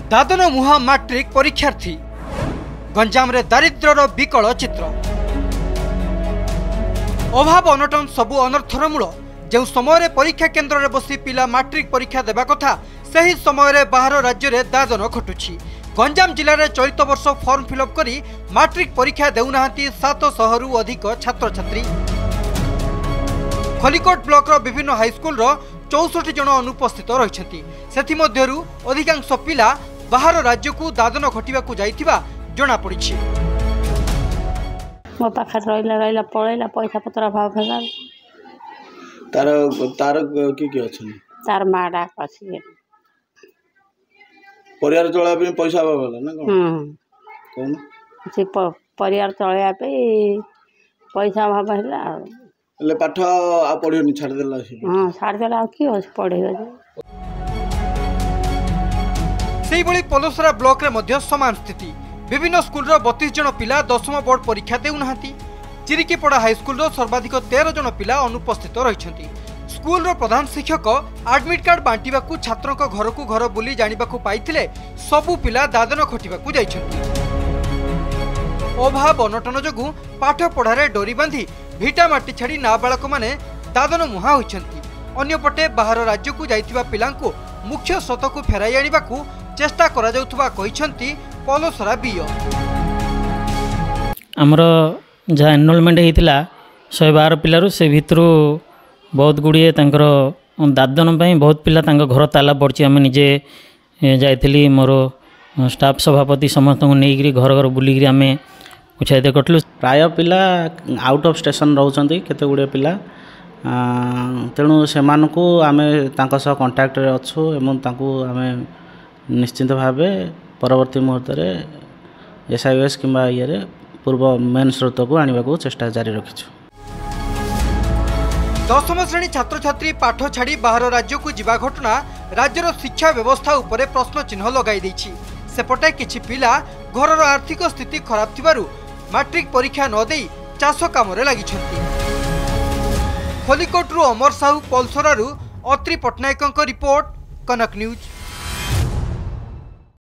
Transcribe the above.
दादन मुहा मैट्रिक परीक्षार्थी गंजाम रे दारिद्र्यर विकल चित्र अभाव अनटन सबु अनर्थर मूल जो समय परीक्षा केन्द्र में बसी पिला मैट्रिक परीक्षा देवा कथा सही समय बाहर राज्य में दादन घटुछि। गंजाम जिले में चलित वर्ष फॉर्म फिलअप करी मैट्रिक परीक्षा देउना 700 रु अधिक छात्र छात्री। खलिकोट ब्लॉक रो विभिन्न हाईस्कूल 64 जन अनुपस्थित रही अधिकांश पिला बाहर राज्य को दादन घटिबा जाइथिबा जना पड़िछि। मो पाखर रहिला पळैला पैसा पत्र अभाव भेला तार तार की अछि तार माडा अछि परिवार चला पे पैसा अभाव भेला ना कोन से परिवार चलया पे पैसा अभाव भेला ले पाठ आ पढियोनी छाड़ देला हां छाड़ देला की हो पढेगा सेही बळी पलोसरा ब्लॉक रे मध्य समान स्थिति विभिन्न स्कूल 32 जन पिला 10th बोर्ड परीक्षा देउना चिरिकीपड़ा हाईस्कूल सर्वाधिक 13 जन पिला अनुपस्थित रही। स्कूल प्रधान शिक्षक एडमिट कार्ड बांटिबा छात्रों घर को घर बुली जानिबाकु पाइथिले सबु पिला दादन खटिबाकु जाइछन्ति। अभाव अनटन जोगु पाठ पढ़ारे डोरी बांधी भिटा माटी छाड़ी नाबालक माने दादन मुहा होइछन्ति। अन्यपटे बाहर राज्य को जाइथिबा पिलांकु मुख्य स्रोतकु फेराई आनिबाकु चेष्टा करा जाउथबा कहिछन्ति पलोसरा बीओ। आमर जहाँ एनरोलमेंट होता 112 पिलारू से भितर बहुत गुड़िए दादन बहुत पिला घर ताला पड़ी आम निजे जाइली मोर स्टाफ सभापति समस्त नहीं घर घर बुलिक आम उत्साहित करूँ। प्राय पिला आउट ऑफ स्टेशन रोचंती केते गुड़े पिला तेणु से आम कंटाक्ट अच्छु एवं आम निश्चिंत भाव परवर्ती मुहूर्त SIS किंबा ये पूर्व मेन स्रोत को आने को चेष्टा जारी रखिछु। 10th श्रेणी छात्र छात्री पाठ छाड़ी बाहर राज्य को जीवा घटना राज्यर शिक्षा व्यवस्था उपरे प्रश्न चिन्ह लगाई देछि। सेपटे किछि पिला घरर आर्थिक स्थिति खराब थिबारु मैट्रिक परीक्षा न देई चाष काम रे लागिछन्ति। खलिकोटरू अमर साहू पलसरारू अत्रि पटनायकଙ୍କ रिपोर्ट कनक न्यूज।